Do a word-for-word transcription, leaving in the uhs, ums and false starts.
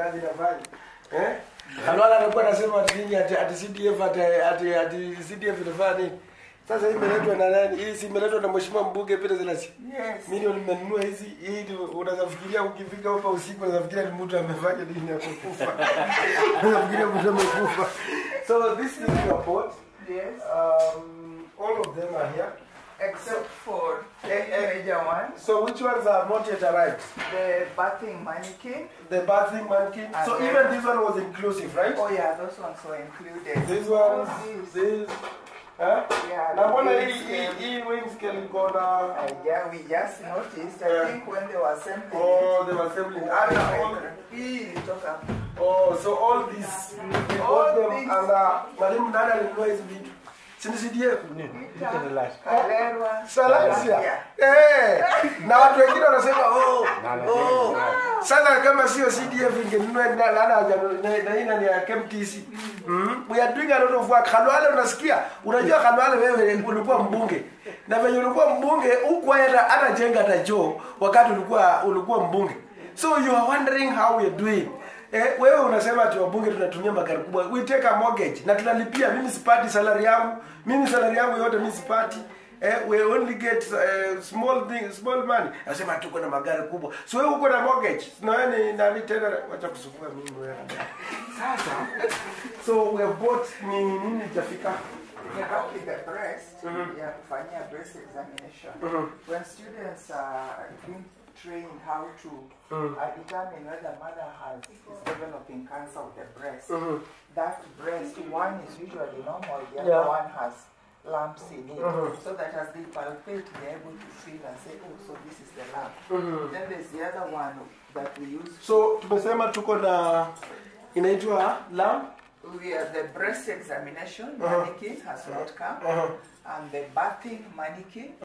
kazi inafanya. Eh? Khalwale anakuwa anasema ati ati ati C D F ati ati ati C D F inafanya nini? Sasa hii imeletwa na nani? Hii si imeletwa na mheshimiwa mbunge Peter Salasya. Yes. Mimi nimenunua hizi hii unaweza fikiria ukifika hapa usiku unaweza fikiria ni mtu amefanya nini ya kukufa. Unaweza fikiria mtu amekufa. So this is your boat. Yes. Um all of them are here. Except for the major one. So which ones are not yet arrived? The bathing mannequin. The bathing mannequin. And so then, even this one was inclusive, right? Oh yeah, those ones were included. This one, this, huh? Yeah. Now when I e wings can go now. Yeah, we just noticed. I Yeah. think when they were assembling. Oh, they were assembling. Oh, so all these, they bought them and uh, Madam Nana requires me. Since C D F. Salasya. Eh. Na watu wengine wanasema oh. Oh. Sasa kama sio C D F ingenunua na lana na ina ni ya M T C. Mm. We are doing a lot of work. Khalwale unasikia? Unajua Khalwale wewe ulikuwa mbunge. Na venye ulikuwa mbunge huko hata jenga hata choo wakati ulikuwa ulikuwa mbunge. So you are wondering how we are doing. Eh, wewe unasema ati wabunge tunatumia magari kubwa. We take a mortgage na tunalipia. Mimi sipati salary yangu. Mimi salary yangu yote mimi sipati. Eh, we only get uh, small thing, small money. Nasema tuko na magari kubwa. So wewe uko na mortgage. Na wewe ni nani tena wacha kusumbua mimi wewe. Sasa. So we have bought ni nini itafika? Yeah, with the breast, mm-hmm. yeah, kufanyia breast examination. Mm-hmm. When students are being trained how to mm-hmm. uh, determine whether mother has is developing cancer of the breast, mm-hmm. that breast, one is usually normal, the other yeah. one has lumps in it. Mm-hmm. So that as they palpate, they're able to feel and say, oh, so this is the lump. Mm-hmm. Then there's the other one that we use. So, tumesema tuko na inaitwa lump? We have the breast examination, uh-huh. mannequin has not come, uh-huh. and the bathing mannequin.